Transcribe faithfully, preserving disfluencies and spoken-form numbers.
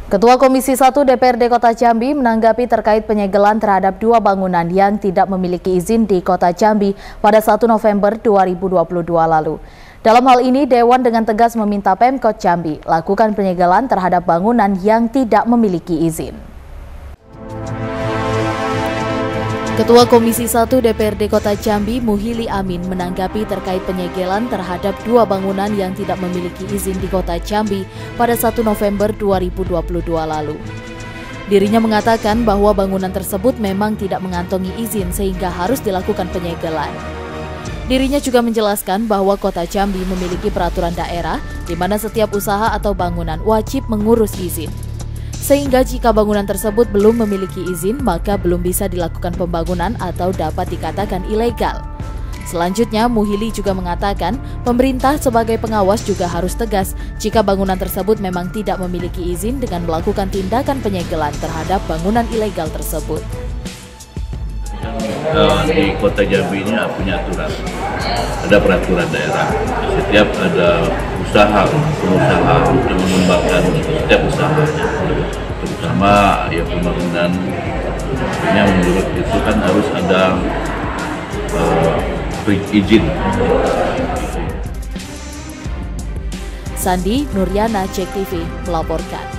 Ketua Komisi satu D P R D Kota Jambi menanggapi terkait penyegelan terhadap dua bangunan yang tidak memiliki izin di Kota Jambi pada satu November dua ribu dua puluh dua lalu. Dalam hal ini, Dewan dengan tegas meminta Pemkot Jambi lakukan penyegelan terhadap bangunan yang tidak memiliki izin. Ketua Komisi satu D P R D Kota Jambi, Muhili Amin, menanggapi terkait penyegelan terhadap dua bangunan yang tidak memiliki izin di Kota Jambi pada satu November dua ribu dua puluh dua lalu. Dirinya mengatakan bahwa bangunan tersebut memang tidak mengantongi izin sehingga harus dilakukan penyegelan. Dirinya juga menjelaskan bahwa Kota Jambi memiliki peraturan daerah di mana setiap usaha atau bangunan wajib mengurus izin. Sehingga jika bangunan tersebut belum memiliki izin, maka belum bisa dilakukan pembangunan atau dapat dikatakan ilegal. Selanjutnya, Muhili juga mengatakan pemerintah sebagai pengawas juga harus tegas jika bangunan tersebut memang tidak memiliki izin dengan melakukan tindakan penyegelan terhadap bangunan ilegal tersebut. Di Kota Jambi ini punya aturan, ada peraturan daerah. Setiap ada usaha, pengusaha untuk mengembangkan setiap usahanya, terutama ya pembangunan, yang menurut itu kan harus ada uh, izin. Sandi Nuryana, Cek T V melaporkan.